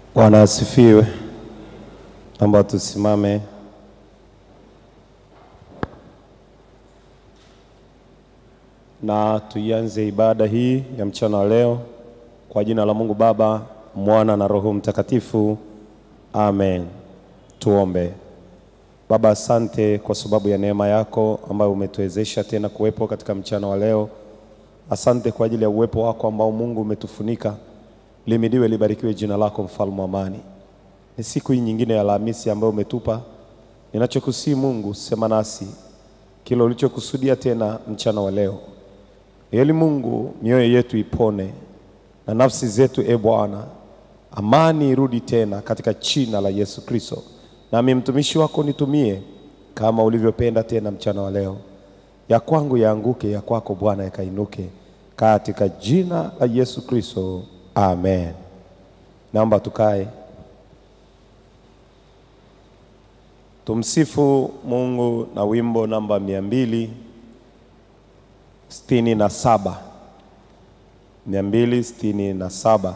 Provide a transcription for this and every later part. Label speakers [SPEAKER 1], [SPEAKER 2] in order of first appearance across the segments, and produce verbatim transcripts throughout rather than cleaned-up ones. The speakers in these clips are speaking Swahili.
[SPEAKER 1] Bwana asifiwe. Naomba tusimame. Na tuianze ibada hii ya mchana wa leo kwa jina la Mungu Baba, Mwana na Roho Mtakatifu. Amen. Tuombe. Baba, asante kwa sababu ya neema yako ambayo umetuwezesha tena kuwepo katika mchana wa leo. Asante kwa ajili ya uwepo wako ambao Mungu umetufunika. Limidiwe libarikiwe jina lako, mfalme wa amani. Ni siku hii nyingine ya Alhamisi ambayo umetupa. Ninachokusii Mungu, sema nasi kile ulichokusudia tena mchana wa leo. Ili Mungu mioyo yetu ipone na nafsi zetu, e Bwana, amani irudi tena katika jina la Yesu Kristo. Nami mtumishi wako nitumie kama ulivyopenda tena mchana wa leo. Ya kwangu yaanguke, ya kwako Bwana yakainuke, katika jina la Yesu Kristo. Amen. Naomba tukae. Tumsifu Mungu na wimbo namba mia mbili sitini na saba. Mia mbili sitini na saba.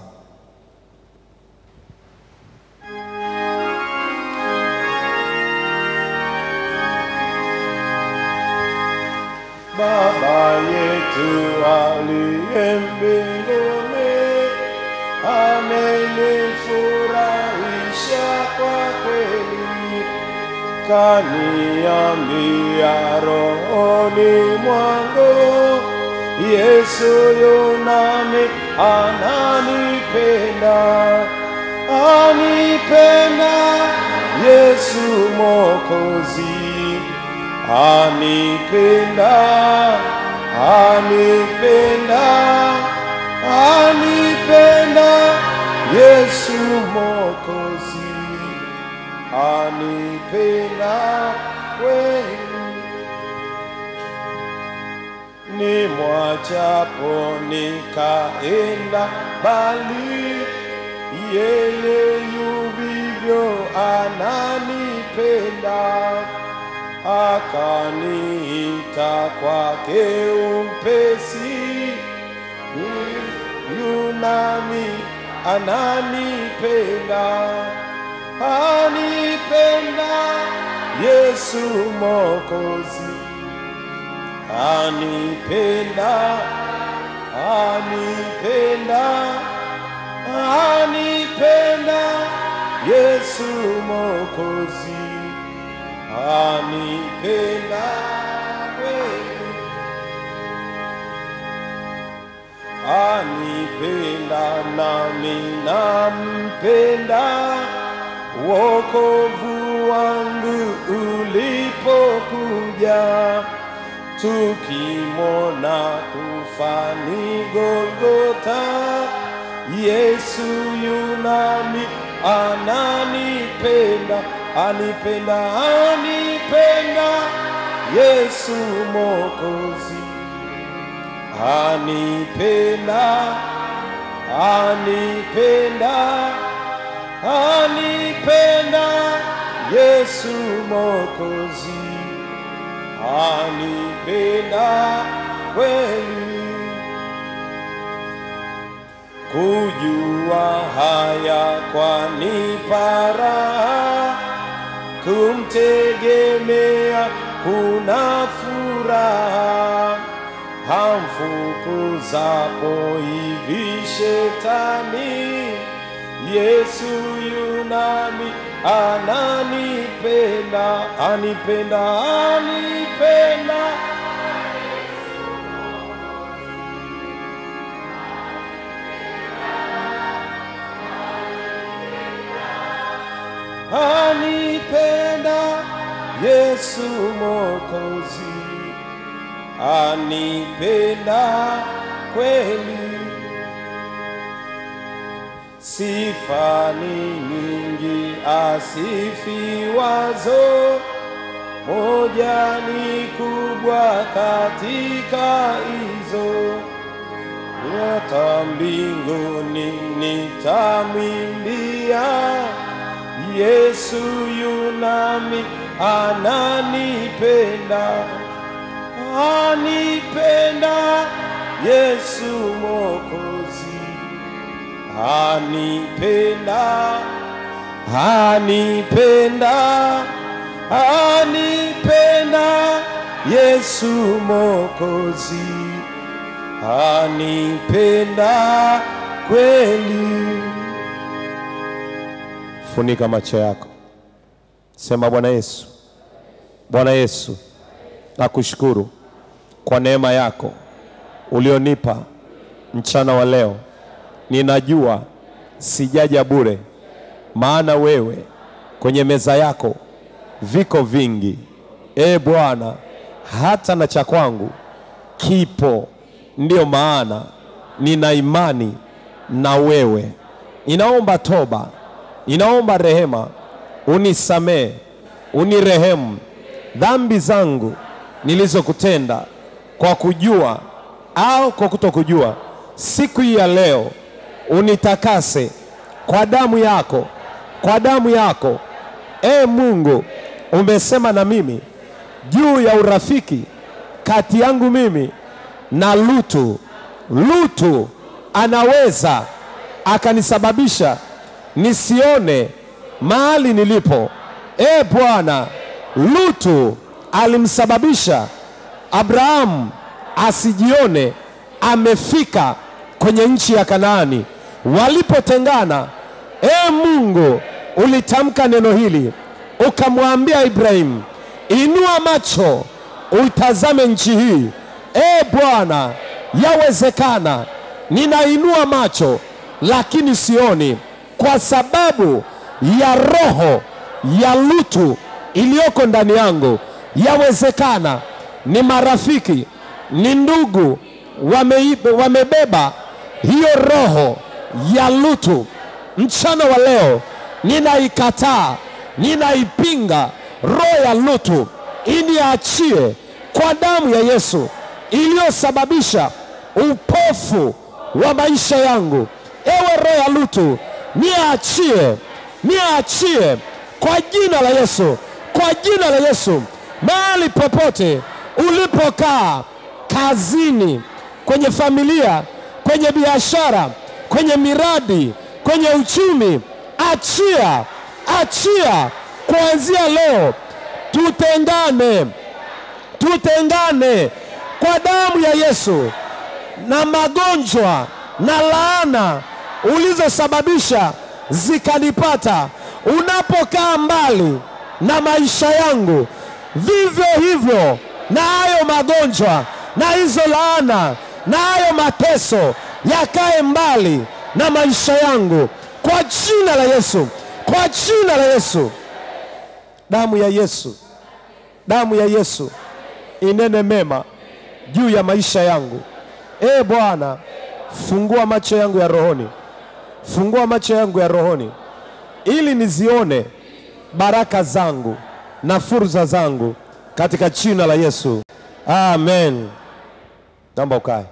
[SPEAKER 1] Baba yetu aliye mbinguni, amenifurahisha kwa kweli. Kaniambia rohoni mwangu, Yesu yunami ananipenda. Anipenda Yesu Mwokozi. Anipenda, anipenda, anipenda Yesu Mwokozi. Anipenda kweli. Ni mwachapo nikaenda bali, yeye yuvivyo ananipenda. Akaniita kwake upesi, yunami ananipenda. Anipenda Yesu Mwokozi. Anipenda, anipenda, anipenda Yesu Mwokozi. Anipenda kweli. Anipenda nami nampenda. Wokovu wangu ulipokuja, tukimona kufani Golgotha, Yesu yunami ananipenda. Anipenda, anipenda Yesu Mwokozi. Anipenda, anipenda, anipenda Yesu Mwokozi. Anipenda kweli. Kujua haya kwanipa raha, kumtegemea kuna furaha. Hamfukuzapo hivi shetani, Yesu yunami ananipenda. Anipenda, anipenda anipenda Yesu Mwokozi. Anipenda kweli. Sifa ni nyingi asifiwazo, moja ni kubwa katika hizo. Hata mbinguni nitamwimbia, Yesu yunami ananipenda. Anipenda Yesu Mwokozi. anipenda, anipenda, anipenda Yesu Mwokozi, anipenda kweli. Funika macho yako, sema Bwana Yesu, Bwana Yesu, nakushukuru kwa neema yako ulionipa mchana wa leo. Ninajua sijaja bure, maana wewe kwenye meza yako viko vingi. E Bwana, hata na cha kwangu kipo. Ndio maana nina imani na wewe. Ninaomba toba, ninaomba rehema, unisamee, unirehemu dhambi zangu nilizokutenda kwa kujua au kwa kutokujua. Siku hii ya leo unitakase kwa damu yako, kwa damu yako. E Mungu, umesema na mimi juu ya urafiki kati yangu mimi na Lutu. Lutu anaweza akanisababisha nisione mahali nilipo. E Bwana, Lutu alimsababisha Abrahamu asijione amefika kwenye nchi ya Kanaani. Walipotengana, e Mungu, ulitamka neno hili, ukamwambia Ibrahim, inua macho uitazame nchi hii. E Bwana, yawezekana ninainua macho lakini sioni, kwa sababu ya roho ya Lutu iliyoko ndani yangu. Yawezekana ni marafiki, ni ndugu wameibe, wamebeba hiyo roho ya Lutu. Mchana wa leo ninaikataa, ninaipinga roho ya Lutu, iniachie kwa damu ya Yesu iliyosababisha upofu wa maisha yangu. Ewe roho ya Lutu, niachie, niachie kwa jina la Yesu, kwa jina la Yesu. Mahali popote ulipokaa, kazini, kwenye familia, kwenye biashara, kwenye miradi, kwenye uchumi, achia, achia kuanzia leo. Tutengane, tutengane kwa damu ya Yesu. Na magonjwa na laana ulizosababisha zikanipata, unapokaa mbali na maisha yangu, vivyo hivyo na hayo magonjwa na hizo laana na hayo mateso yakae mbali na maisha yangu, kwa jina la Yesu, kwa jina la Yesu. Damu ya Yesu, damu ya Yesu inene mema juu ya maisha yangu. E Bwana, fungua macho yangu ya rohoni, fungua macho yangu ya rohoni ili nizione baraka zangu na fursa zangu katika jina la Yesu. Amen. Naomba ukae.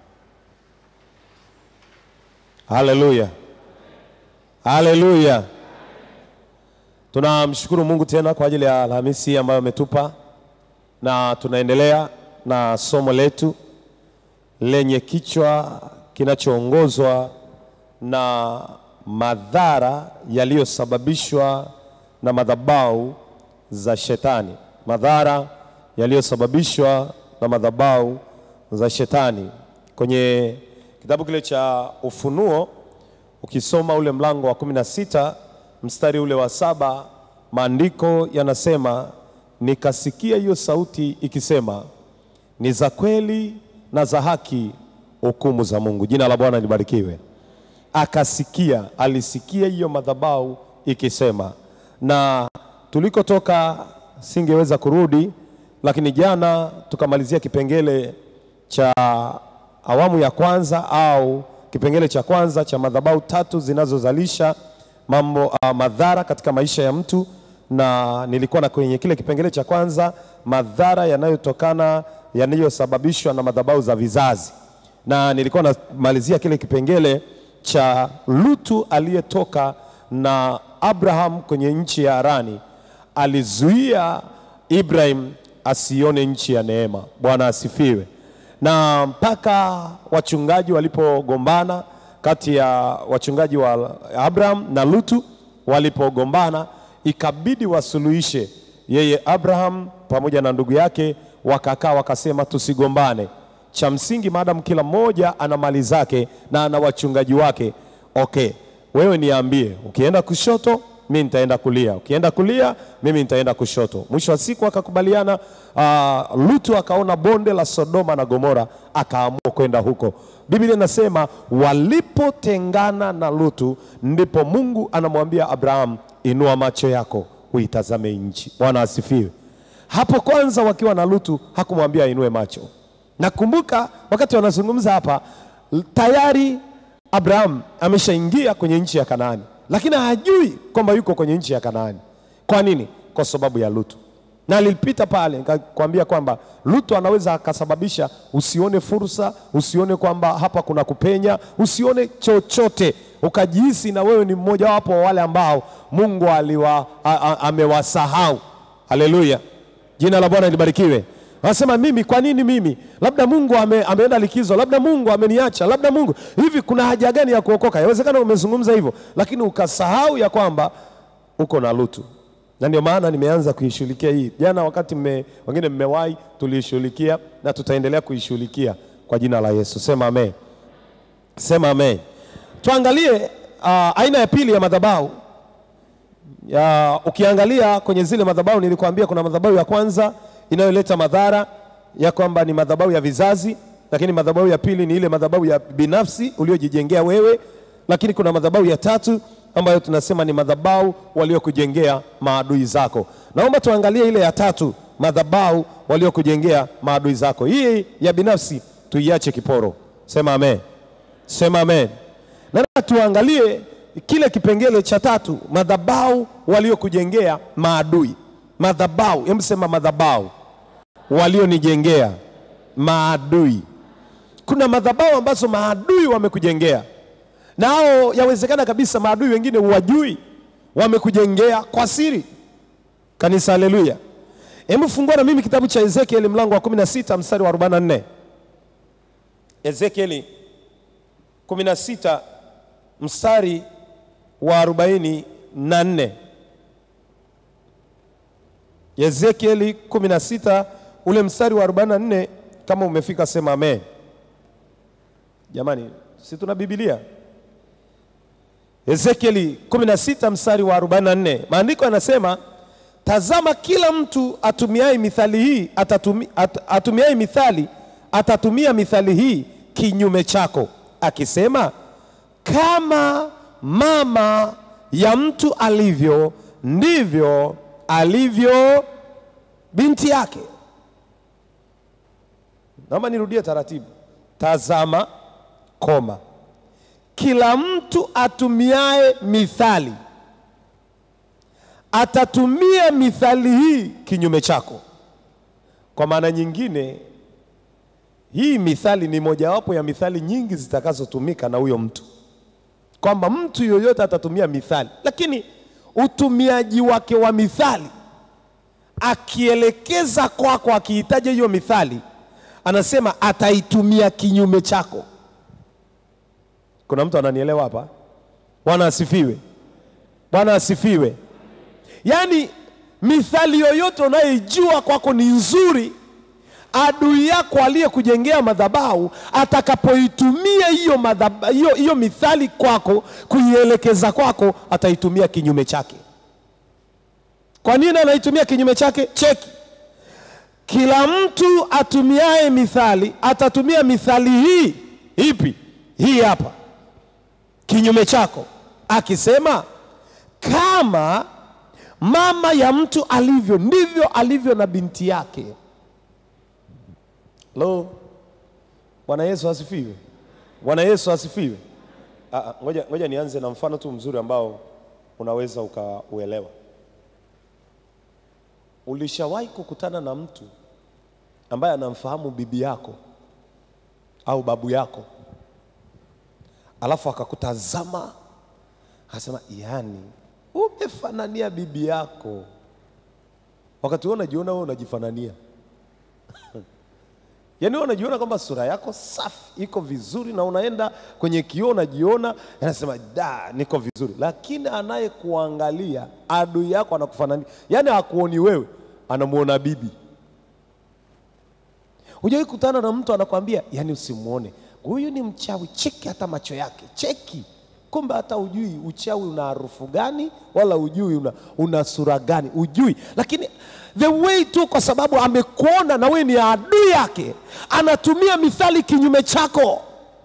[SPEAKER 1] Haleluya, haleluya. Tunamshukuru Mungu tena kwa ajili ya Alhamisi ambayo ametupa, na tunaendelea na somo letu lenye kichwa kinachoongozwa na madhara yaliyosababishwa na madhabahu za shetani. Madhara yaliyosababishwa na madhabahu za shetani. Kwenye kitabu kile cha Ufunuo, ukisoma ule mlango wa kumi na sita mstari ule wa saba, maandiko yanasema, nikasikia hiyo sauti ikisema, ni za kweli na za haki hukumu za Mungu. Jina la Bwana libarikiwe. Akasikia, alisikia hiyo madhabahu ikisema. Na tulikotoka singeweza kurudi, lakini jana tukamalizia kipengele cha awamu ya kwanza au kipengele cha kwanza cha madhabahu tatu zinazozalisha mambo uh, madhara katika maisha ya mtu. Na nilikuwa na kwenye kile kipengele cha kwanza madhara yanayotokana yanayosababishwa na madhabahu za vizazi, na nilikuwa namalizia kile kipengele cha Lutu aliyetoka na Abraham kwenye nchi ya Harani. Alizuia Ibrahim asione nchi ya neema. Bwana asifiwe. Na mpaka wachungaji walipogombana kati ya wachungaji wa Abraham na Lutu walipogombana, ikabidi wasuluhishe. Yeye Abraham pamoja na ndugu yake wakakaa wakasema tusigombane. Cha msingi maadamu kila mmoja ana mali zake na ana wachungaji wake, okay, wewe niambie, ukienda kushoto mimi nitaenda kulia, ukienda kulia mimi nitaenda kushoto. Mwisho wa siku akakubaliana. Uh, Lutu akaona bonde la Sodoma na Gomora, akaamua kwenda huko. Biblia inasema walipotengana na Lutu, ndipo Mungu anamwambia Abraham, inua macho yako uitazame nchi. Bwana asifiwe. Hapo kwanza wakiwa na Lutu hakumwambia inue macho. Nakumbuka wakati wanazungumza hapa, tayari Abraham ameshaingia kwenye nchi ya Kanaani, lakini hajui kwamba yuko kwenye nchi ya Kanaani. Kwa nini? Kwa sababu ya Lutu. Na alipita pale nikakwambia kwamba Lutu anaweza akasababisha usione fursa, usione kwamba hapa kuna kupenya, usione chochote, ukajihisi na wewe ni mmoja wapo wa wale ambao Mungu aliwa amewasahau. Haleluya. Jina la Bwana libarikiwe. Anasema mimi, kwa nini mimi? Labda Mungu ame, ameenda likizo, labda Mungu ameniacha, labda Mungu hivi, kuna haja gani ya kuokoka? Yawezekana umezungumza hivyo, lakini ukasahau ya kwamba uko na Lutu. Na ndio maana nimeanza kuishughulikia hii. Jana wakati mme, wengine mmewahi, tulishughulikia na tutaendelea kuishughulikia kwa jina la Yesu. Sema amen. Sema amen. Tuangalie uh, aina ya pili ya madhabahu. Ya, ukiangalia kwenye zile madhabahu nilikwambia kuna madhabahu ya kwanza inayoleta madhara ya kwamba ni madhabahu ya vizazi, lakini madhabahu ya pili ni ile madhabahu ya binafsi uliojijengea wewe, lakini kuna madhabahu ya tatu ambayo tunasema ni madhabahu waliokujengea maadui zako. Naomba tuangalie ile ya tatu, madhabahu waliokujengea maadui zako. Hii ya binafsi tuiache kiporo. Sema amen. Sema amen. Na tuangalie kile kipengele cha tatu, madhabahu waliokujengea maadui. Madhabahu, hebu sema madhabahu walionijengea maadui. Kuna madhabahu ambazo maadui wamekujengea, nao yawezekana kabisa maadui wengine huwajui, wamekujengea kwa siri. Kanisa, haleluya. Hebu fungua na mimi kitabu cha Ezekieli mlango wa kumi na sita mstari wa arobaini na nne. Ezekieli kumi na sita mstari wa arobaini na nne. Ezekieli kumi na sita ule mstari wa arobaini na nne. Kama umefika sema amen. Jamani, si tuna Biblia? Ezekieli kumi na sita mstari wa arobaini na nne. Maandiko yanasema, tazama kila mtu atumiai mithali hii atatumi, at, atumiai mithali atatumia mithali hii kinyume chako, akisema, kama mama ya mtu alivyo ndivyo alivyo binti yake. Naomba nirudie taratibu. Tazama, koma, kila mtu atumiae mithali atatumia mithali hii kinyume chako. Kwa maana nyingine, hii mithali ni mojawapo ya mithali nyingi zitakazotumika na huyo mtu, kwamba mtu yoyote atatumia mithali, lakini utumiaji wake wa mithali, akielekeza kwako, kwa akihitaji hiyo mithali, anasema ataitumia kinyume chako. Kuna mtu ananielewa hapa? Bwana asifiwe. Bwana asifiwe. Yaani mithali yoyote unayojua kwako ni nzuri, adui yako aliyekujengea madhabahu atakapoitumia hiyo madhabahu hiyo hiyo mithali kwako, kuielekeza kwako, ataitumia kinyume chake. Kwa nini anaitumia kinyume chake? Cheki. Kila mtu atumiae mithali atatumia mithali hii. Ipi? Hii hapa, kinyume chako, akisema, kama mama ya mtu alivyo ndivyo alivyo na binti yake. Lo, Bwana Yesu asifiwe. Bwana Yesu asifiwe. Ah, ngoja ngoja nianze na mfano tu mzuri ambao unaweza ukauelewa. Ulishawahi kukutana na mtu ambaye anamfahamu bibi yako au babu yako, alafu akakutazama akasema, yani umefanania bibi yako, wakati wewe unajiona wewe unajifanania? Yaani wewe unajiona kwamba sura yako safi, iko vizuri, na unaenda kwenye kioo unajiona, anasema da, niko vizuri. Lakini anayekuangalia, adui yako anakufanania. Yaani hakuoni wewe, anamuona bibi. Hujawahi kutana na mtu anakuambia, yaani usimuone, huyu ni mchawi, cheki hata macho yake, cheki. Kumbe hata ujui uchawi una harufu gani, wala ujui una, una sura gani, ujui. Lakini the way tu, kwa sababu amekuona na wewe ni adui yake, anatumia mithali kinyume chako.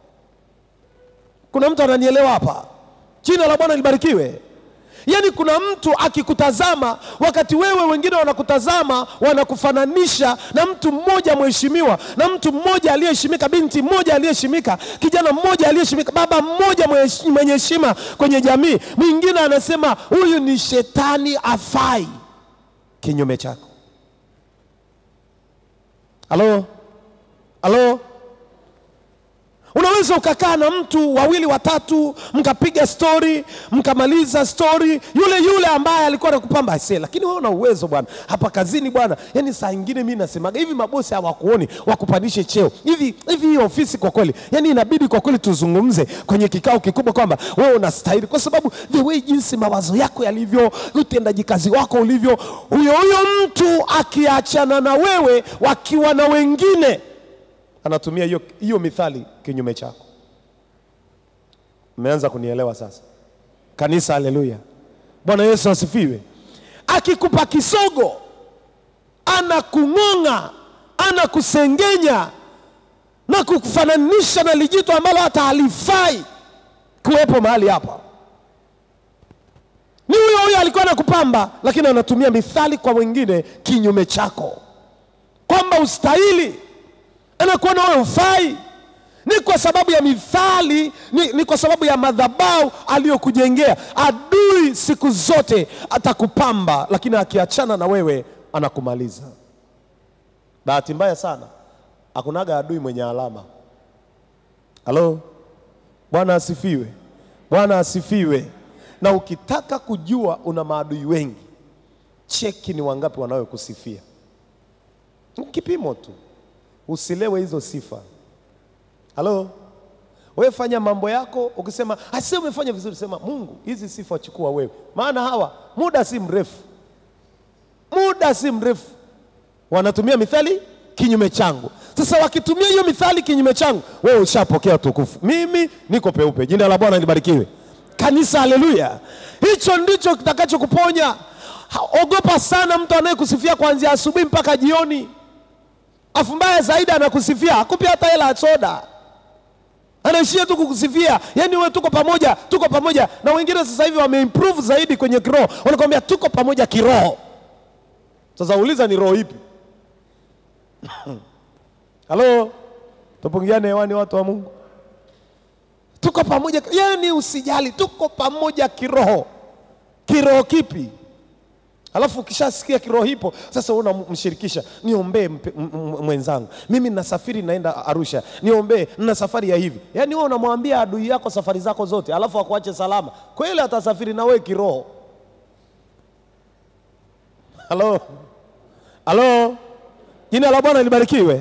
[SPEAKER 1] Kuna mtu ananielewa hapa? Jina la Bwana libarikiwe. Yaani kuna mtu akikutazama, wakati wewe wengine wanakutazama, wanakufananisha na mtu mmoja mheshimiwa, na mtu mmoja aliyeheshimika, binti mmoja aliyeheshimika, kijana mmoja aliyeheshimika, baba mmoja mwenye heshima kwenye jamii. Mwingine anasema huyu ni shetani afai. Kinyume chako. Halo? Halo? Unaweza ukakaa na mtu wawili watatu, mkapiga story, mkamaliza story, yule yule ambaye alikuwa anakupamba asela. Lakini wewe una uwezo bwana. Hapa kazini bwana, yani saa nyingine mimi nasemaga hivi, mabosi hawakuoni wakupandishe cheo. Hivi hivi hii ofisi kwa kweli, yani inabidi kwa kweli tuzungumze kwenye kikao kikubwa kwamba wewe unastahili, kwa sababu the way jinsi mawazo yako yalivyo, utendaji kazi wako ulivyo, huyo huyo mtu akiachana na wewe wakiwa na wengine, anatumia hiyo hiyo mithali kinyume chako. Umeanza kunielewa sasa? Kanisa, haleluya. Bwana Yesu asifiwe. Akikupa kisogo, anakung'onga, anakusengenya na kukufananisha na lijito ambalo hata halifai kuwepo mahali hapa. Ni huyo huyo alikuwa anakupamba, lakini anatumia mithali kwa wengine kinyume chako, kwamba ustahili, anakuona wewe ufai. Ni kwa sababu ya mithali, ni, ni kwa sababu ya madhabahu aliyokujengea. Adui siku zote atakupamba, lakini akiachana na wewe anakumaliza. Bahati mbaya sana, hakunaga adui mwenye alama. Halo? Bwana asifiwe. Bwana asifiwe. Na ukitaka kujua una maadui wengi, cheki ni wangapi wanaokusifia. Kipimo tu. Usilewe hizo sifa. Halo? Wewe fanya mambo yako, ukisema asema umefanya vizuri, sema Mungu, hizi sifa chukua wewe. Maana hawa muda si mrefu, muda si mrefu wanatumia mithali kinyume changu. Sasa wakitumia hiyo mithali kinyume changu, wewe ushapokea utukufu. Mimi niko peupe. Jina la Bwana libarikiwe. Kanisa, haleluya. Hicho ndicho kitakacho kuponya. Ogopa sana mtu anayekusifia kuanzia asubuhi mpaka jioni. Afu mbaya zaidi anakusifia, hakupi hata hela soda, anaishia tu kukusifia. Yaani wewe tuko pamoja, tuko pamoja. Na wengine sasa hivi wameimprove zaidi kwenye kiroho, wanakuambia tuko pamoja kiroho. Sasa uliza ni roho ipi? Halo? Tupungiane hewani watu wa Mungu. Tuko pamoja, yaani usijali, tuko pamoja kiroho. Kiroho kipi? Alafu ukishasikia kiroho hipo, sasa unamshirikisha, niombee mwenzangu, mimi ninasafiri naenda Arusha, niombee, nina safari ya hivi. Yaani wewe unamwambia adui yako safari zako zote, alafu akuache salama. Kweli atasafiri na wewe kiroho? Halo? Halo? Jina la Bwana libarikiwe.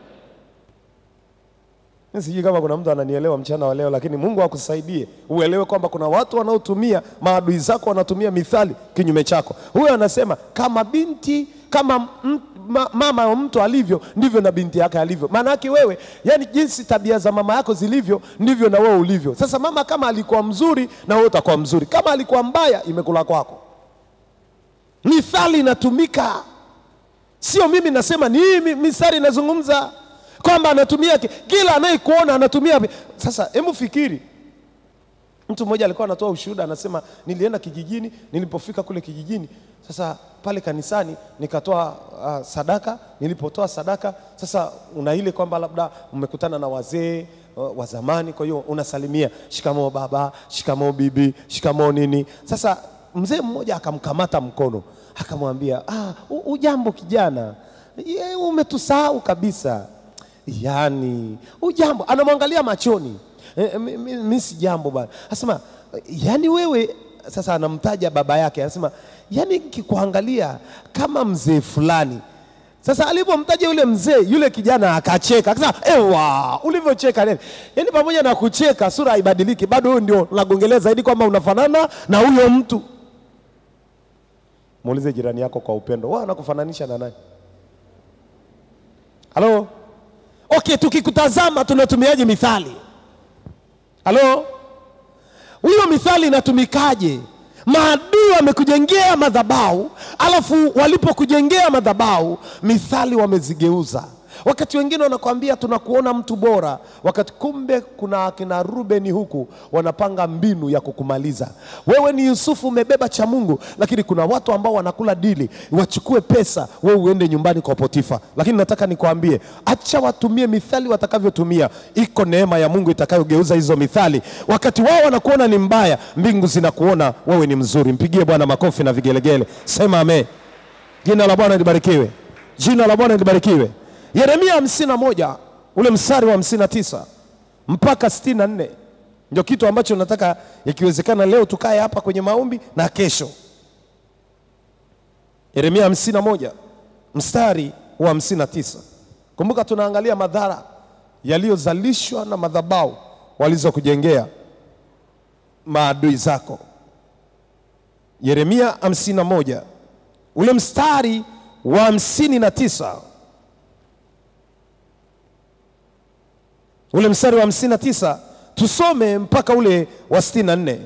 [SPEAKER 1] Sijui kama kuna mtu ananielewa mchana wa leo, lakini Mungu akusaidie uelewe kwamba kuna watu wanaotumia, maadui zako wanatumia mithali kinyume chako. Huyo anasema kama binti, kama m, ma, mama wa mtu alivyo, ndivyo na binti yake alivyo. Maana yake wewe, yani jinsi tabia za mama yako zilivyo, ndivyo na wewe ulivyo. Sasa mama kama alikuwa mzuri, na wewe utakuwa mzuri. Kama alikuwa mbaya, imekula kwako. Mithali inatumika. Sio mimi nasema, ni hii mithali inazungumza kwamba anatumia kila anayekuona anatumia. Sasa hebu fikiri, mtu mmoja alikuwa anatoa ushuhuda, anasema nilienda kijijini, nilipofika kule kijijini, sasa pale kanisani nikatoa uh, sadaka. Nilipotoa sadaka, sasa una ile kwamba labda umekutana na wazee uh, wa zamani, kwa hiyo unasalimia, shikamoo baba, shikamoo bibi, shikamoo nini. Sasa mzee mmoja akamkamata mkono, akamwambia, ah, ujambo kijana, umetusahau kabisa. Yani, ujambo. Anamwangalia machoni. E, mimi si jambo bwana. Anasema, yani wewe, sasa anamtaja baba yake. Anasema, yani nikikuangalia kama mzee fulani. Sasa alipomtaja yule mzee, yule kijana akacheka. Akasema, "Ewa, ulivyocheka nini?" Yaani pamoja na kucheka sura haibadiliki, bado wewe ndio unagongelea zaidi kwamba unafanana na huyo mtu. Muulize jirani yako kwa upendo, "Wewe unakufananisha na nani?" Halo? Okay, tukikutazama tunatumiaje mithali? Halo? Huyo mithali inatumikaje? Maadui wamekujengea madhabahu, alafu walipokujengea madhabahu, mithali wamezigeuza. Wakati wengine wanakuambia tunakuona mtu bora, wakati kumbe kuna akina Rubeni huku wanapanga mbinu ya kukumaliza. Wewe ni Yusufu, umebeba cha Mungu, lakini kuna watu ambao wanakula dili, wachukue pesa, wewe uende nyumbani kwa Potifa. Lakini nataka nikuambie, acha watumie mithali watakavyotumia. Iko neema ya Mungu itakayogeuza hizo mithali. Wakati wao wanakuona ni mbaya, mbingu zinakuona wewe ni mzuri. Mpigie Bwana makofi na vigelegele. Sema amen. Jina la Bwana libarikiwe. Jina la Bwana libarikiwe. Yeremia hamsini na moja ule mstari wa hamsini na tisa mpaka sitini na nne ndio kitu ambacho nataka ikiwezekana leo tukae hapa kwenye maombi na kesho. Yeremia hamsini na moja mstari wa hamsini na tisa. Kumbuka tunaangalia madhara yaliyozalishwa na madhabahu walizokujengea maadui zako. Yeremia hamsini na moja ule mstari wa hamsini na tisa. Ule mstari wa hamsini na tisa tusome mpaka ule wa sitini na nne.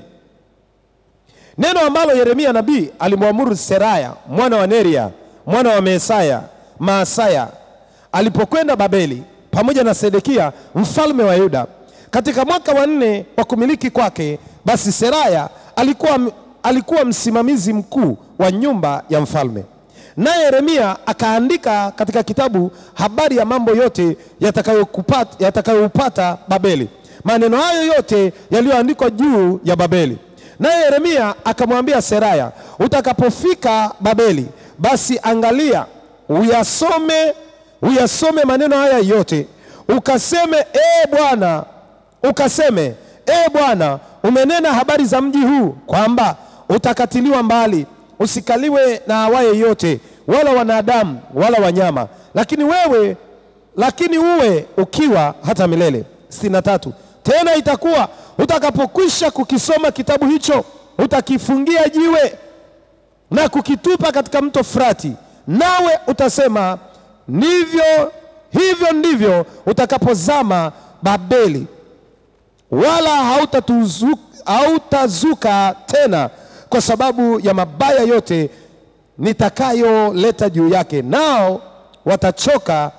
[SPEAKER 1] Neno ambalo Yeremia nabii alimwamuru Seraya mwana wa Neria mwana wa Mesaya Maasaya alipokwenda Babeli pamoja na Sedekia mfalme wa Yuda katika mwaka wa nne wa kumiliki kwake. Basi Seraya alikuwa, alikuwa msimamizi mkuu wa nyumba ya mfalme. Naye Yeremia akaandika katika kitabu habari ya mambo yote yatakayokupata yatakayoupata Babeli, maneno hayo yote yaliyoandikwa juu ya Babeli. Naye Yeremia akamwambia Seraya, utakapofika Babeli, basi angalia uyasome uyasome maneno haya yote, ukaseme e Bwana ukaseme e Bwana, umenena habari za mji huu kwamba utakatiliwa mbali, usikaliwe na awaye yote, wala wanadamu wala wanyama, lakini wewe lakini uwe ukiwa hata milele. sitini na tatu. Tena itakuwa utakapokwisha kukisoma kitabu hicho, utakifungia jiwe na kukitupa katika mto Frati, nawe utasema, ndivyo hivyo ndivyo utakapozama Babeli, wala hautatuzuka hautazuka tena kwa sababu ya mabaya yote nitakayoleta juu yake. Nao watachoka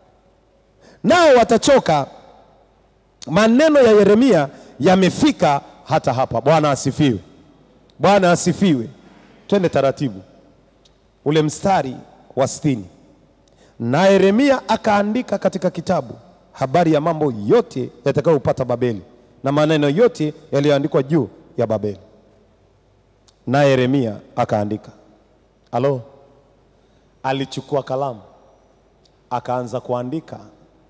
[SPEAKER 1] nao watachoka. Maneno ya Yeremia yamefika hata hapa. Bwana asifiwe. Bwana asifiwe. Twende taratibu. Ule mstari wa sitini. Na Yeremia akaandika katika kitabu habari ya mambo yote yatakayopata Babeli na maneno yote yaliyoandikwa juu ya Babeli. Na Yeremia akaandika. Alo, alichukua kalamu akaanza kuandika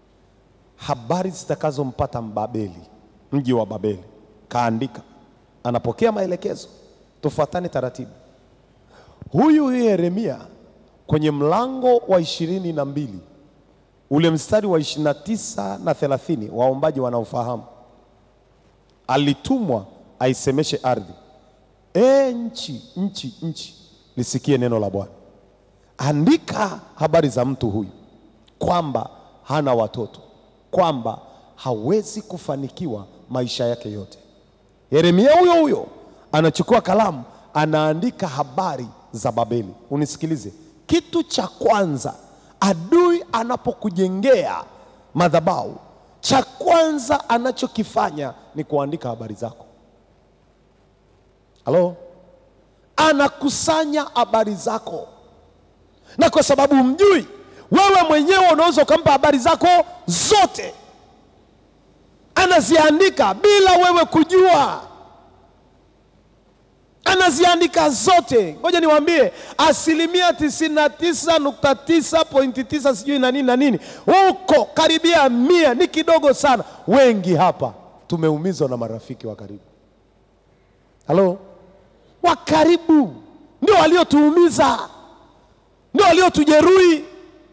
[SPEAKER 1] habari zitakazompata Babeli, mji wa Babeli. Kaandika, anapokea maelekezo. Tufuatane taratibu. Huyu huyu Yeremia kwenye mlango wa ishirini na mbili ule mstari wa ishirini na tisa na thelathini, waombaji wanaofahamu, alitumwa aisemeshe ardhi, e nchi, nchi, nchi, lisikie neno la Bwana. Andika habari za mtu huyu kwamba hana watoto, kwamba hawezi kufanikiwa maisha yake yote. Yeremia huyo huyo anachukua kalamu, anaandika habari za Babeli. Unisikilize, kitu cha kwanza adui anapokujengea madhabahu, cha kwanza anachokifanya ni kuandika habari zako. Halo? Anakusanya habari zako. Na kwa sababu mjui, wewe mwenyewe unaweza ukampa habari zako zote. Anaziandika bila wewe kujua. Anaziandika zote. Ngoja niwaambie, asilimia tisini na tisa nukta tisa pointi tisa sijui na nini na nini, huko karibia mia, ni kidogo sana. Wengi hapa tumeumizwa na marafiki wa karibu. Halo? Wa karibu ndio waliotuumiza, ndio waliotujeruhi.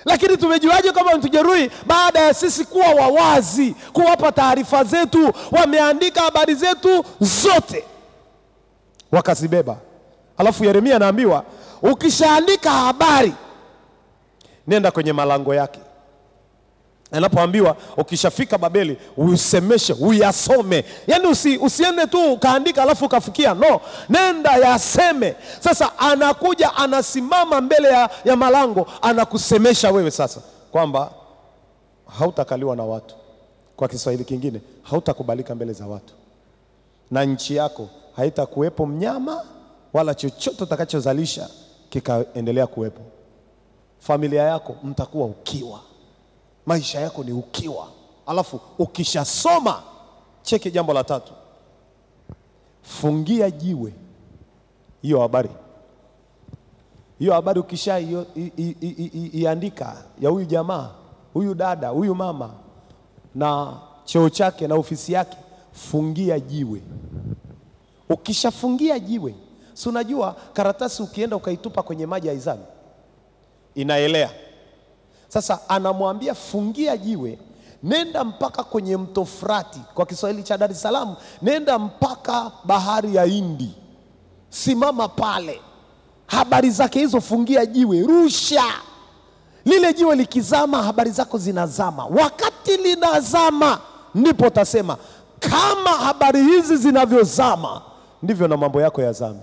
[SPEAKER 1] Lakini tumejuaje kama mtujeruhi? Baada ya sisi kuwa wawazi, kuwapa taarifa zetu, wameandika habari zetu zote, wakazibeba. Alafu Yeremia anaambiwa, ukishaandika habari, nenda kwenye malango yake. Anapoambiwa ukishafika Babeli, uisemeshe, uyasome. Yaani usi, usiende tu ukaandika alafu ukafikia. No, nenda yaseme. Sasa anakuja anasimama mbele ya, ya malango, anakusemesha wewe sasa kwamba hautakaliwa na watu. Kwa Kiswahili kingine, hautakubalika mbele za watu. Na nchi yako haitakuwepo mnyama wala chochote utakachozalisha kikaendelea kuwepo. Familia yako mtakuwa ukiwa. Maisha yako ni ukiwa. Alafu ukishasoma, cheki jambo la tatu, fungia jiwe hiyo habari. Hiyo habari ukisha iandika ya huyu jamaa, huyu dada, huyu mama na cheo chake na ofisi yake, fungia jiwe. Ukishafungia jiwe, si unajua karatasi ukienda ukaitupa kwenye maji haizami, inaelea. Sasa anamwambia fungia jiwe, nenda mpaka kwenye mto Frati, kwa Kiswahili cha Dar es Salaam, nenda mpaka bahari ya Hindi. Simama pale. Habari zake hizo fungia jiwe, rusha. Lile jiwe likizama, habari zako zinazama. Wakati linazama, ndipo utasema kama habari hizi zinavyozama, ndivyo na mambo yako yazame.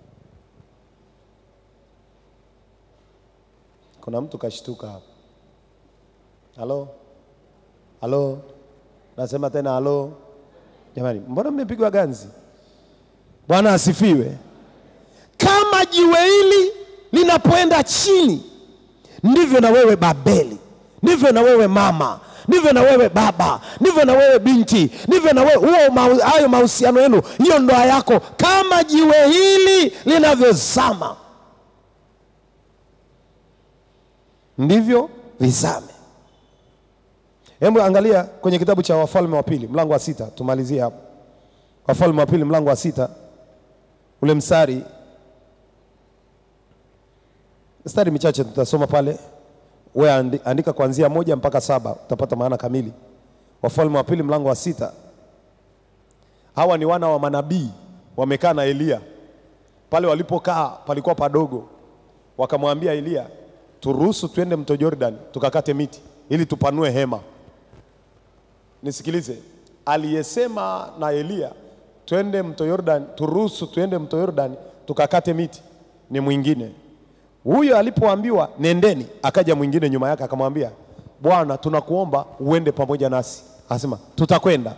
[SPEAKER 1] Kuna mtu kashtuka hapa. Halo? Halo? Nasema tena halo? Jamani, mbona mmepigwa ganzi? Bwana asifiwe. Kama jiwe hili linapoenda chini, ndivyo na wewe Babeli, ndivyo na wewe mama, ndivyo na wewe baba, ndivyo na wewe binti, ndivyo na wewe huo hayo mahusiano yenu, hiyo ndoa yako, kama jiwe hili linavyozama, ndivyo vizame. Hebu angalia kwenye kitabu cha Wafalme wa Pili mlango wa sita, tumalizie hapo. Wafalme wa Pili mlango wa sita, ule mstari mstari michache tutasoma pale. Wewe andika kuanzia moja mpaka saba, utapata maana kamili. Wafalme wa Pili mlango wa sita. Hawa ni wana wa manabii, wamekaa na Elia. Pale walipokaa palikuwa padogo. Wakamwambia Elia, turuhusu tuende mto Jordan tukakate miti ili tupanue hema. Nisikilize, aliyesema na Elia twende mto Jordan, turuhusu tuende mto Jordan tukakate miti, ni mwingine. Huyo alipoambiwa nendeni, akaja mwingine nyuma yake akamwambia, Bwana tunakuomba uende pamoja nasi. Akasema tutakwenda.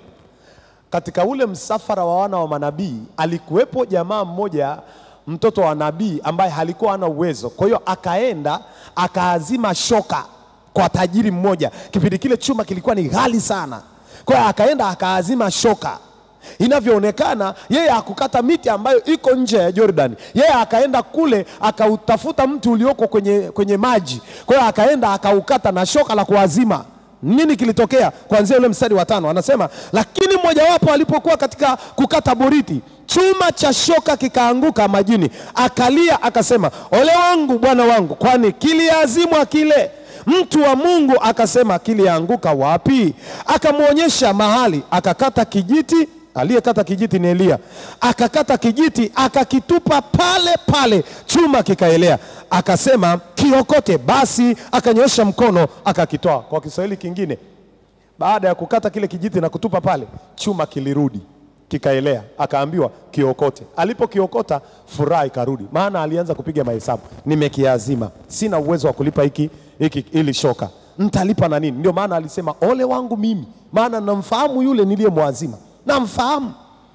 [SPEAKER 1] Katika ule msafara wa wana wa manabii alikuwepo jamaa mmoja, mtoto wa nabii ambaye halikuwa hana uwezo. Kwa hiyo akaenda akaazima shoka kwa tajiri mmoja. Kipindi kile chuma kilikuwa ni ghali sana. Kwa hiyo akaenda akaazima shoka. Inavyoonekana yeye hakukata miti ambayo iko nje ya Jordan. Yeye akaenda kule akautafuta mti ulioko kwenye kwenye maji. Kwa hiyo akaenda akaukata na shoka la kuazima. Nini kilitokea? Kuanzia ule mstari wa tano anasema, lakini mmoja wapo alipokuwa katika kukata boriti, chuma cha shoka kikaanguka majini. Akalia akasema, ole wangu bwana wangu, kwani kiliazimwa kile. Mtu wa Mungu akasema, kilianguka wapi? Akamuonyesha mahali. Akakata kijiti. Aliyekata kijiti ni Elia. Akakata kijiti akakitupa pale pale, chuma kikaelea. Akasema kiokote. Basi akanyosha mkono akakitoa. Kwa Kiswahili kingine, baada ya kukata kile kijiti na kutupa pale, chuma kilirudi kikaelea. Akaambiwa kiokote. Alipo kiokota, furaha ikarudi, maana alianza kupiga mahesabu, nimekiazima, sina uwezo wa kulipa hiki hiki ili shoka, nitalipa na nini? Ndio maana alisema ole wangu mimi, maana namfahamu yule niliyemwazima, namfahamu.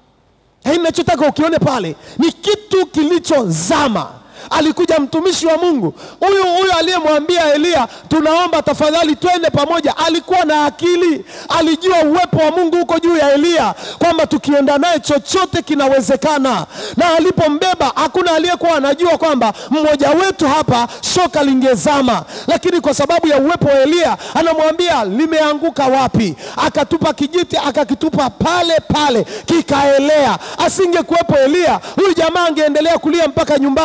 [SPEAKER 1] Hii ninachotaka ukione pale ni kitu kilichozama. Alikuja mtumishi wa Mungu huyu huyu aliyemwambia Elia, tunaomba tafadhali twende pamoja. Alikuwa na akili, alijua uwepo wa Mungu huko juu ya Elia, kwamba tukienda naye chochote kinawezekana. Na alipombeba, hakuna aliyekuwa anajua kwamba mmoja wetu hapa shoka lingezama. Lakini kwa sababu ya uwepo wa Elia, anamwambia limeanguka wapi? Akatupa kijiti akakitupa pale pale kikaelea. Asingekuwepo Elia, huyu jamaa angeendelea kulia mpaka nyumbani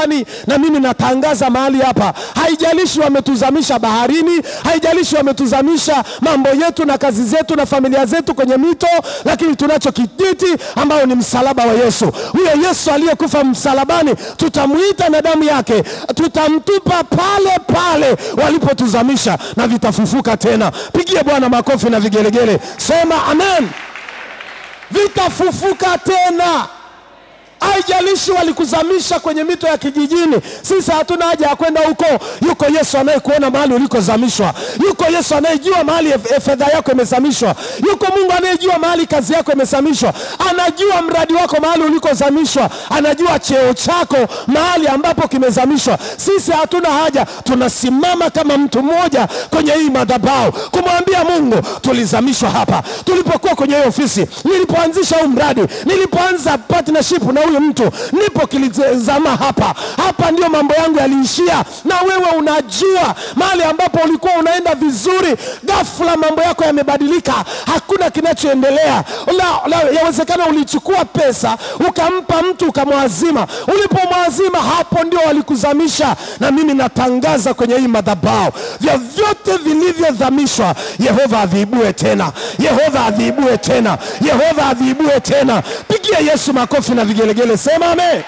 [SPEAKER 1] Na mimi natangaza mahali hapa, haijalishi wametuzamisha baharini, haijalishi wametuzamisha mambo yetu na kazi zetu na familia zetu kwenye mito, lakini tunacho kijiti ambao ni msalaba wa Yesu. Huyo Yesu aliyekufa msalabani, tutamuita na damu yake, tutamtupa pale pale walipotuzamisha na vitafufuka tena. Pigie Bwana makofi na vigelegele. Sema amen. Vitafufuka tena. Haijalishi walikuzamisha kwenye mito ya kijijini, sisi hatuna haja ya kwenda huko. Yuko Yesu anayekuona mahali ulikozamishwa. Yuko Yesu anayejua mahali fedha yako imezamishwa. Yuko Mungu anayejua mahali kazi yako imezamishwa. Anajua mradi wako mahali ulikozamishwa. Anajua cheo chako mahali ambapo kimezamishwa. Sisi hatuna haja, tunasimama kama mtu mmoja kwenye hii madhabahu kumwambia Mungu, tulizamishwa hapa. Tulipokuwa kwenye hiyo ofisi, nilipoanzisha huu mradi, nilipoanza partnership na huyo mtu, nipo kilizama hapa. Hapa ndio mambo yangu yaliishia. Na wewe unajua mahali ambapo ulikuwa unaenda vizuri, ghafla mambo yako yamebadilika, hakuna kinachoendelea. Yawezekana ulichukua pesa ukampa mtu ukamwazima. Ulipomwazima, hapo ndio walikuzamisha. Na mimi natangaza kwenye hii madhabahu, vyovyote vilivyodhamishwa, Yehova aviibue tena. Yehova aviibue tena. Yehova aviibue tena. Pigia Yesu makofi na vigelegele. Sema amen.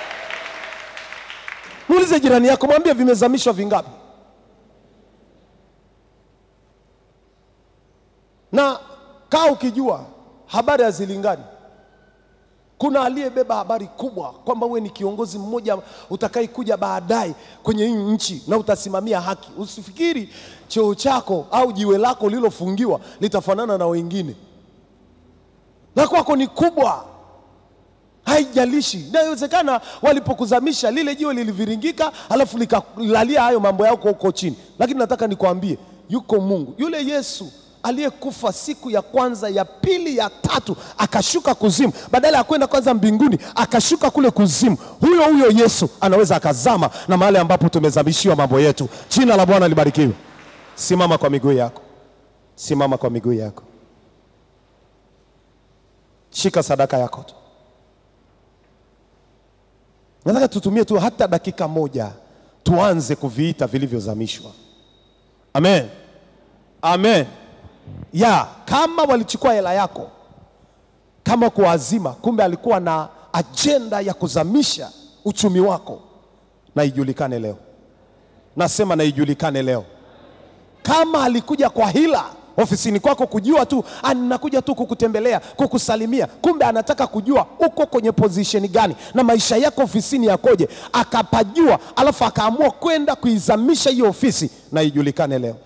[SPEAKER 1] Muulize jirani yako, mwambie vimezamishwa vingapi. Na kaa ukijua habari hazilingani. Kuna aliyebeba habari kubwa kwamba wewe ni kiongozi mmoja utakaye kuja baadaye kwenye hii nchi na utasimamia haki. Usifikiri cheo chako au jiwe lako lilofungiwa litafanana na wengine. Na kwako ni kubwa. Haijalishi. Na inawezekana walipokuzamisha lile jiwe liliviringika, alafu likalalia hayo mambo yako huko chini. Lakini nataka nikwambie, yuko Mungu. Yule Yesu aliyekufa siku ya kwanza, ya pili, ya tatu, akashuka kuzimu. Badala ya kwenda kwanza mbinguni, akashuka kule kuzimu. Huyo huyo Yesu anaweza akazama na mahali ambapo tumezamishiwa mambo yetu. Jina la Bwana libarikiwe. Simama kwa miguu yako. Simama kwa miguu yako. Shika sadaka yako tu. Nataka tutumie tu hata dakika moja, tuanze kuviita vilivyozamishwa. Amen. Amen. Ya, kama walichukua hela yako kama kuazima, kumbe alikuwa na agenda ya kuzamisha uchumi wako, na ijulikane leo. Nasema na ijulikane leo. Kama alikuja kwa hila ofisini kwako kujua tu, anakuja tu kukutembelea, kukusalimia, kumbe anataka kujua uko kwenye position gani na maisha yako ofisini yakoje, akapajua, alafu akaamua kwenda kuizamisha hiyo ofisi, na ijulikane leo.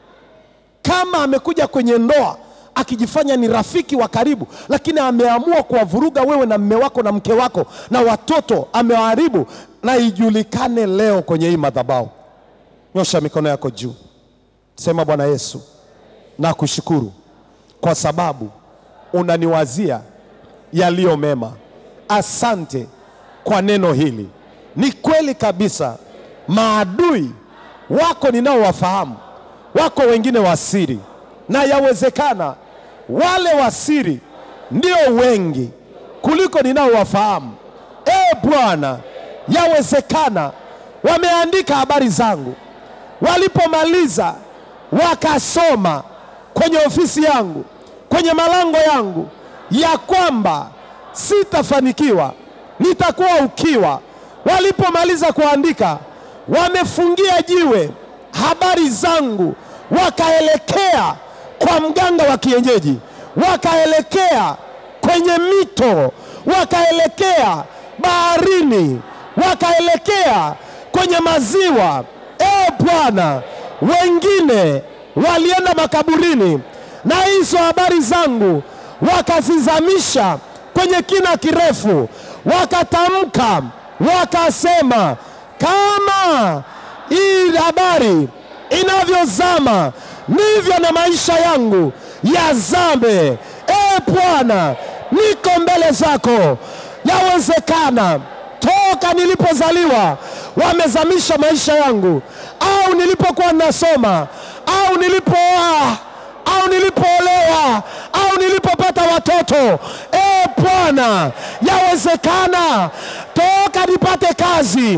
[SPEAKER 1] Kama amekuja kwenye ndoa akijifanya ni rafiki wa karibu, lakini ameamua kuwavuruga wewe na mume wako na mke wako na watoto, amewaharibu, na ijulikane leo kwenye hii madhabahu. Nyosha mikono yako juu. Sema, Bwana Yesu, na kushukuru kwa sababu unaniwazia yaliyo mema. Asante kwa neno hili. Ni kweli kabisa, maadui wako ninaowafahamu, wako wengine wasiri, na yawezekana wale wasiri ndio wengi kuliko ninaowafahamu. E Bwana, yawezekana wameandika habari zangu, walipomaliza wakasoma kwenye ofisi yangu, kwenye malango yangu, ya kwamba sitafanikiwa, nitakuwa ukiwa. Walipomaliza kuandika, wamefungia jiwe habari zangu, wakaelekea kwa mganga wa kienyeji, wakaelekea kwenye mito, wakaelekea baharini, wakaelekea kwenye maziwa. E Bwana, wengine walienda makaburini na hizo habari zangu wakazizamisha kwenye kina kirefu, wakatamka, wakasema, kama hii habari inavyozama ndivyo na maisha yangu yazame. E Bwana, niko mbele zako. Yawezekana toka nilipozaliwa wamezamisha maisha yangu, au nilipokuwa nasoma, au nilipooa, au nilipoolewa, au nilipopata watoto. E Bwana, yawezekana toka nipate kazi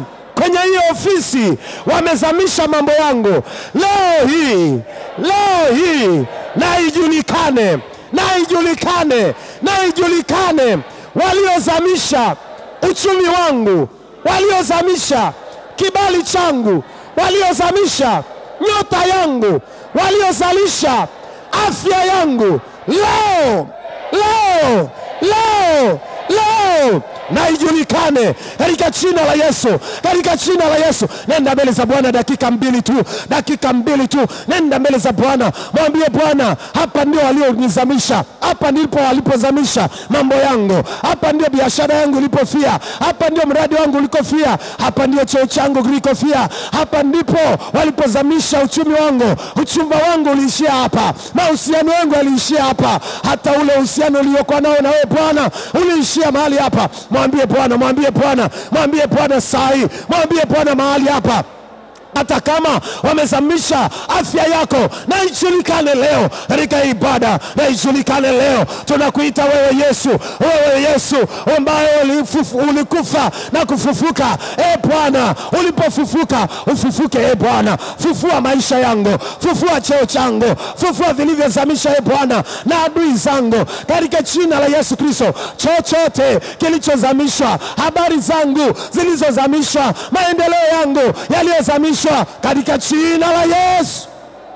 [SPEAKER 1] kwenye hiyo ofisi wamezamisha mambo yangu, leo hii, leo hii na ijulikane, na ijulikane, na ijulikane. Waliozamisha uchumi wangu, waliozamisha kibali changu, waliozamisha nyota yangu, waliozalisha afya yangu, leo, leo, leo, leo na ijulikane katika jina la Yesu, katika jina la Yesu. Nenda mbele za Bwana dakika mbili tu, dakika mbili tu. Nenda mbele za Bwana, mwambie Bwana, hapa ndio walionizamisha, hapa ndipo walipozamisha mambo yangu, hapa ndio biashara yangu ilipofia, hapa ndio mradi wangu ulikofia, hapa ndio cheo changu kilikofia, hapa ndipo walipozamisha uchumi wangu. Uchumba wangu uliishia hapa, mahusiano yangu yaliishia hapa, hata ule uhusiano uliokuwa nao na wewe Bwana uliishia mahali hapa. Mwambie Bwana, mwambie Bwana, mwambie Bwana sahi, mwambie Bwana mahali hapa. Hata kama wamezamisha afya yako, na ijulikane leo katika ibada, na ijulikane leo. Tunakuita wewe Yesu, wewe Yesu ambaye ulikufa na kufufuka. E Bwana, ulipofufuka ufufuke e Bwana. Fufua maisha yangu, fufua cheo changu, fufua vilivyozamisha e Bwana na adui zangu katika jina la Yesu Kristo. Chochote kilichozamishwa, habari zangu zilizozamishwa, maendeleo yangu yaliyozamishwa katika jina la Yesu.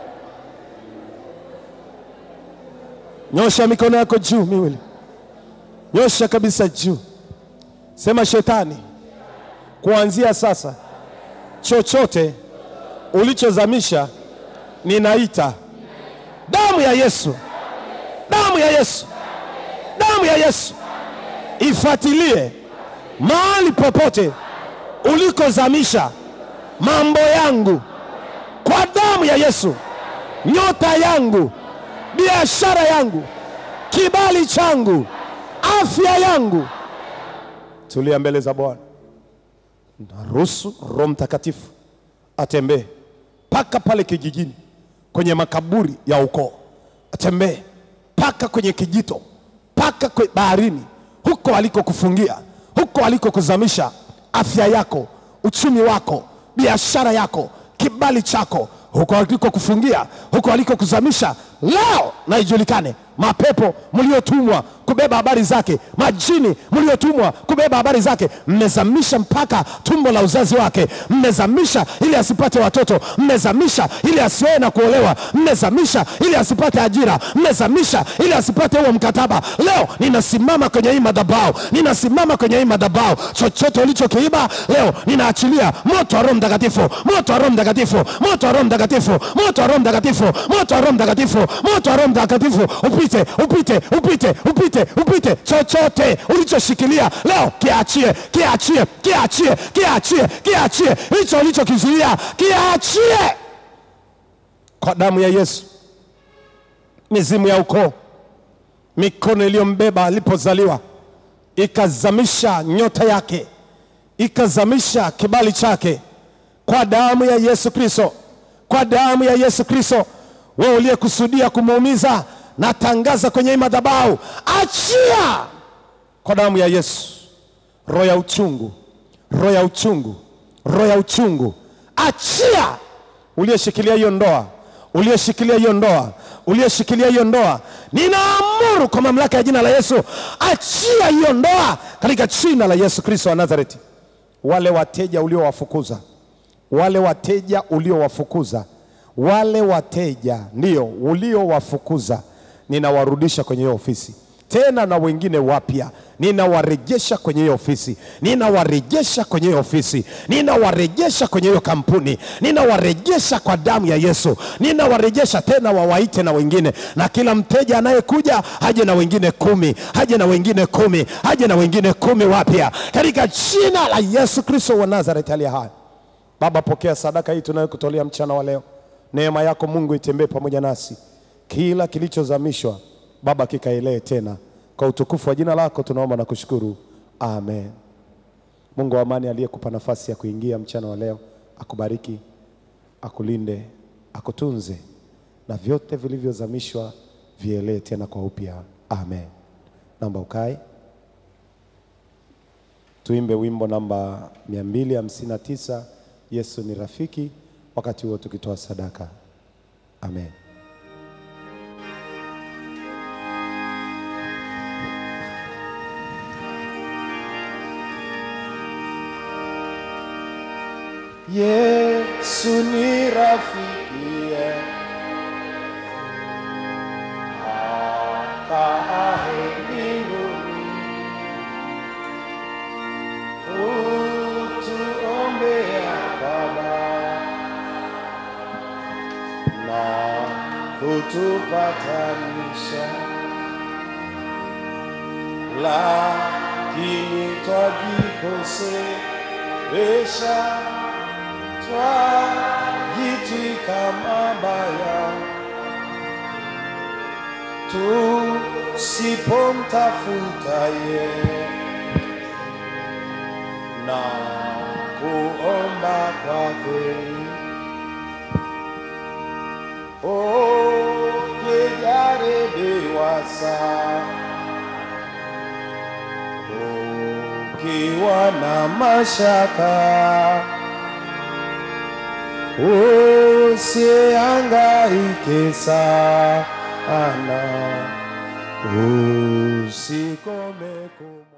[SPEAKER 1] Nyosha mikono yako juu miwili. Nyosha kabisa juu. Sema, shetani, kuanzia sasa chochote ulichozamisha ninaita damu ya Yesu, damu ya Yesu, damu ya Yesu ifuatilie mahali popote ulikozamisha mambo yangu kwa damu ya Yesu. Nyota yangu, biashara yangu, kibali changu, afya yangu. Tulia mbele za Bwana. Naruhusu Roho Mtakatifu atembee paka pale kijijini, kwenye makaburi ya ukoo. Atembee paka kwenye kijito, paka kwenye baharini, huko aliko kufungia, huko aliko kuzamisha afya yako, uchumi wako, biashara yako, kibali chako, huko aliko kufungia, huko aliko kuzamisha. Leo na ijulikane, mapepo mliotumwa kubeba habari zake, majini mliotumwa kubeba habari zake, mmezamisha mpaka tumbo la uzazi wake, mmezamisha ili asipate watoto, mmezamisha ili asioe na kuolewa, mmezamisha ili asipate ajira, mmezamisha ili asipate huo mkataba. Leo ninasimama kwenye hii madhabahu, ninasimama kwenye hii madhabahu. Chochote ulichokiiba leo ninaachilia moto wa Roho Mtakatifu, moto wa Roho Mtakatifu, moto wa Roho Mtakatifu, moto wa Roho Mtakatifu, moto wa Roho Mtakatifu, moto wa Roho Mtakatifu upite, upite, upite, upite, upite. Chochote ulichoshikilia leo kiachie, kiachie, kiachie, kiachie, kiachie. Hicho ulichokizuia kiachie kwa damu ya Yesu. Mizimu ya ukoo, mikono iliyombeba alipozaliwa ikazamisha nyota yake, ikazamisha kibali chake, kwa damu ya Yesu Kristo, kwa damu ya Yesu Kristo. Wewe uliyekusudia kumuumiza, natangaza kwenye hii madhabahu, achia kwa damu ya Yesu. Roho ya uchungu, roho ya uchungu, roho ya uchungu, achia. Uliyeshikilia hiyo ndoa, uliyeshikilia hiyo ndoa, uliyeshikilia hiyo ndoa, ninaamuru kwa mamlaka ya jina la Yesu, achia hiyo ndoa katika jina la Yesu Kristo wa Nazareti. Wale wateja uliowafukuza, wale wateja uliowafukuza, wale wateja ndio uliowafukuza, ninawarudisha kwenye hiyo ofisi tena, na wengine wapya ninawarejesha kwenye hiyo ofisi, ninawarejesha kwenye hiyo ofisi, ninawarejesha kwenye hiyo kampuni, ninawarejesha kwa damu ya Yesu, ninawarejesha tena. Wawaite na wengine, na kila mteja anayekuja haje na wengine kumi, haje na wengine kumi, haje na wengine kumi wapya katika jina la Yesu Kristo wa Nazareti aliye hai. Baba, pokea sadaka hii tunayokutolea mchana wa leo. Neema yako Mungu itembee pamoja nasi, kila kilichozamishwa Baba kikaelee tena, kwa utukufu wa jina lako tunaomba na kushukuru, amen. Mungu wa amani aliyekupa nafasi ya kuingia mchana wa leo akubariki, akulinde, akutunze, na vyote vilivyozamishwa vielee tena kwa upya, amen. Naomba ukae. tuimbe wimbo namba mia mbili hamsini na tisa, Yesu ni rafiki, wakati huo tukitoa sadaka. Amen. Yesu ni rafiki, akaaye mbinguni, hutuombea Baba na kutupatanisha, lakini twajikosesha, twajitwika mabaya, tusipomtafuta yeye na kuomba kwa kweli. Ukijaribiwa sana, ukiwa na mashaka, usihangaike sana, usikome kumu.